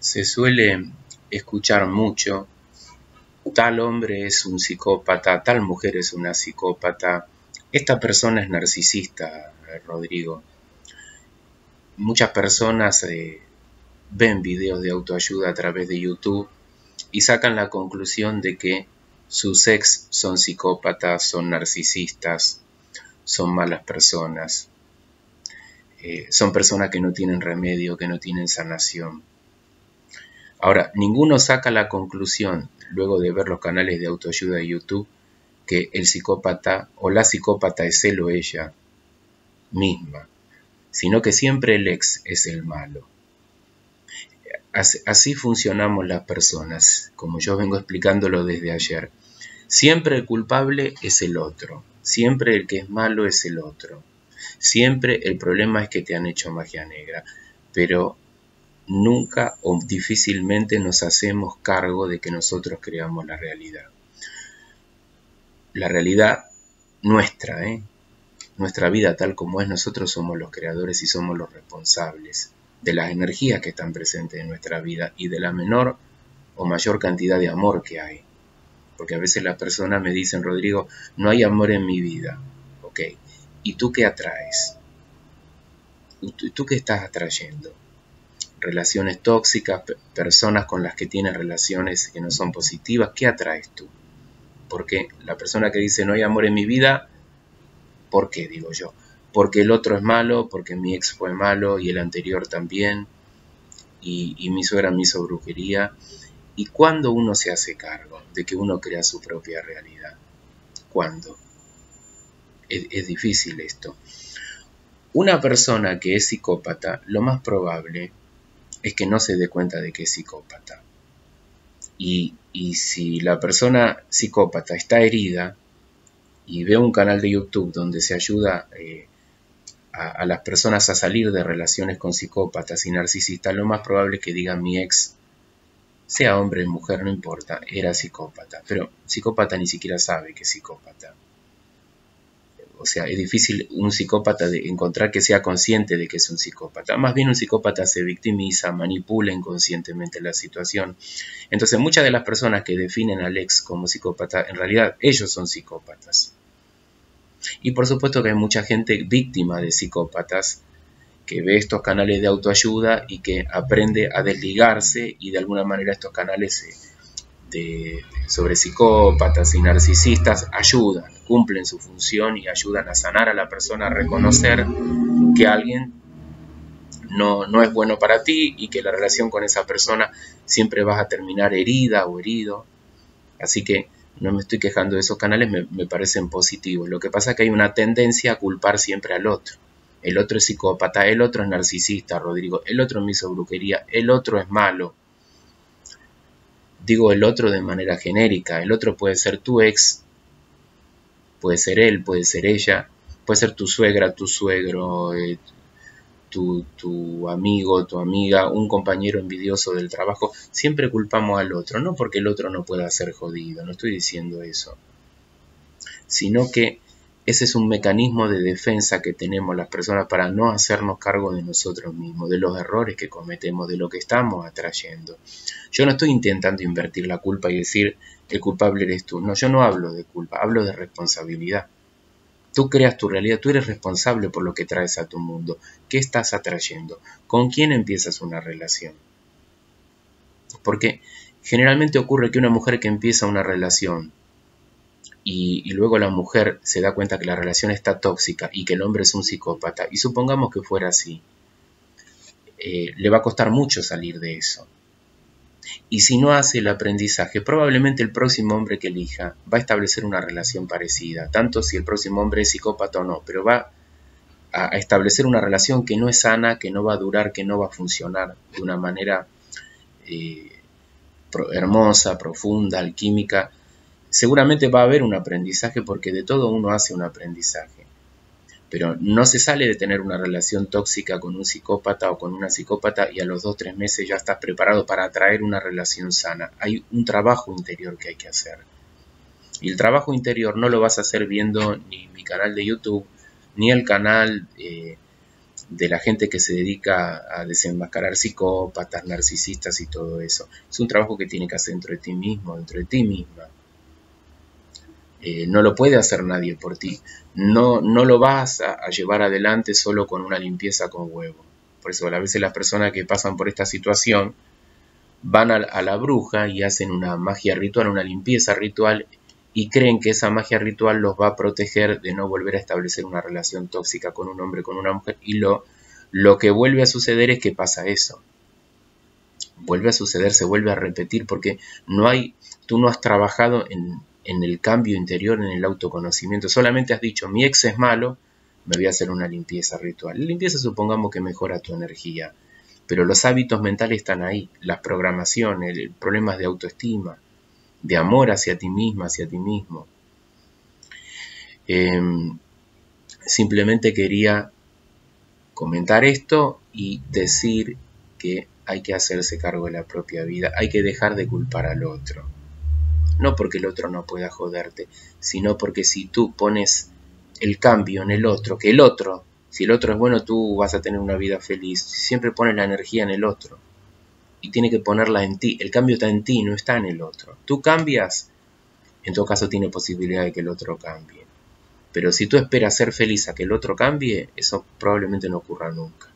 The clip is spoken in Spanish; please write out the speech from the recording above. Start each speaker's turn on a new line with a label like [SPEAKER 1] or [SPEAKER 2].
[SPEAKER 1] Se suele escuchar mucho, tal hombre es un psicópata, tal mujer es una psicópata, esta persona es narcisista, Rodrigo. Muchas personas ven videos de autoayuda a través de YouTube y sacan la conclusión de que sus ex son psicópatas, son narcisistas, son malas personas, son personas que no tienen remedio, que no tienen sanación. Ahora, ninguno saca la conclusión, luego de ver los canales de autoayuda de YouTube, que el psicópata o la psicópata es él o ella misma, sino que siempre el ex es el malo. Así funcionamos las personas, como yo vengo explicándolo desde ayer. Siempre el culpable es el otro, siempre el que es malo es el otro, siempre el problema es que te han hecho magia negra, pero nunca o difícilmente nos hacemos cargo de que nosotros creamos la realidad. La realidad nuestra, nuestra vida tal como es, nosotros somos los creadores y somos los responsables de las energías que están presentes en nuestra vida y de la menor o mayor cantidad de amor que hay. Porque a veces las personas me dicen, Rodrigo, no hay amor en mi vida. Ok, ¿y tú qué atraes? ¿Tú qué estás atrayendo? Relaciones tóxicas, personas con las que tienes relaciones que no son positivas, ¿qué atraes tú? Porque la persona que dice no hay amor en mi vida, ¿por qué? Digo yo. Porque el otro es malo, porque mi ex fue malo y el anterior también, y mi suegra me hizo brujería. ¿Y cuándo uno se hace cargo de que uno crea su propia realidad? ¿Cuándo? Es difícil esto. Una persona que es psicópata, lo más probable es que no se dé cuenta de que es psicópata. Y si la persona psicópata está herida y ve un canal de YouTube donde se ayuda a las personas a salir de relaciones con psicópatas y narcisistas, lo más probable es que diga mi ex, sea hombre o mujer, no importa, era psicópata. Pero psicópata ni siquiera sabe que es psicópata. O sea, es difícil un psicópata de encontrar que sea consciente de que es un psicópata. Más bien un psicópata se victimiza, manipula inconscientemente la situación. Entonces muchas de las personas que definen al ex como psicópata, en realidad ellos son psicópatas. Y por supuesto que hay mucha gente víctima de psicópatas que ve estos canales de autoayuda y que aprende a desligarse, y de alguna manera estos canales sobre psicópatas y narcisistas ayudan, cumplen su función y ayudan a sanar a la persona, a reconocer que alguien no es bueno para ti y que la relación con esa persona siempre vas a terminar herida o herido. Así que no me estoy quejando de esos canales, me parecen positivos. Lo que pasa es que hay una tendencia a culpar siempre al otro. El otro es psicópata, el otro es narcisista, Rodrigo, el otro me hizo brujería, el otro es malo. Digo el otro de manera genérica, el otro puede ser tu ex, puede ser él, puede ser ella, puede ser tu suegra, tu suegro, tu amigo, tu amiga, un compañero envidioso del trabajo. Siempre culpamos al otro, no porque el otro no pueda ser jodido, no estoy diciendo eso, sino que ese es un mecanismo de defensa que tenemos las personas para no hacernos cargo de nosotros mismos, de los errores que cometemos, de lo que estamos atrayendo. Yo no estoy intentando invertir la culpa y decir el culpable eres tú. No, yo no hablo de culpa, hablo de responsabilidad. Tú creas tu realidad, tú eres responsable por lo que traes a tu mundo. ¿Qué estás atrayendo? ¿Con quién empiezas una relación? Porque generalmente ocurre que una mujer que empieza una relación y luego la mujer se da cuenta que la relación está tóxica y que el hombre es un psicópata, y supongamos que fuera así, le va a costar mucho salir de eso. Y si no hace el aprendizaje, probablemente el próximo hombre que elija va a establecer una relación parecida, tanto si el próximo hombre es psicópata o no, pero va a establecer una relación que no es sana, que no va a durar, que no va a funcionar de una manera hermosa, profunda, alquímica. Seguramente va a haber un aprendizaje, porque de todo uno hace un aprendizaje. Pero no se sale de tener una relación tóxica con un psicópata o con una psicópata y a los 2 o 3 meses ya estás preparado para atraer una relación sana. Hay un trabajo interior que hay que hacer. Y el trabajo interior no lo vas a hacer viendo ni mi canal de YouTube, ni el canal de la gente que se dedica a desenmascarar psicópatas, narcisistas y todo eso. Es un trabajo que tiene que hacer dentro de ti mismo, dentro de ti misma. No lo puede hacer nadie por ti. No lo vas a llevar adelante solo con una limpieza con huevo. Por eso a veces las personas que pasan por esta situación van a la bruja y hacen una magia ritual, una limpieza ritual, y creen que esa magia ritual los va a proteger de no volver a establecer una relación tóxica con un hombre, con una mujer, y lo que vuelve a suceder es que pasa eso. Vuelve a suceder, se vuelve a repetir, porque tú no has trabajado en el cambio interior, en el autoconocimiento. Solamente has dicho, mi ex es malo, me voy a hacer una limpieza ritual. La limpieza supongamos que mejora tu energía, pero los hábitos mentales están ahí, las programaciones, problemas de autoestima, de amor hacia ti misma, hacia ti mismo. Simplemente quería comentar esto y decir que hay que hacerse cargo de la propia vida, hay que dejar de culpar al otro. No porque el otro no pueda joderte, sino porque si tú pones el cambio en el otro, que el otro, si el otro es bueno, tú vas a tener una vida feliz. Siempre pones la energía en el otro y tiene que ponerla en ti. El cambio está en ti, no está en el otro. Tú cambias, en todo caso tiene posibilidad de que el otro cambie. Pero si tú esperas ser feliz a que el otro cambie, eso probablemente no ocurra nunca.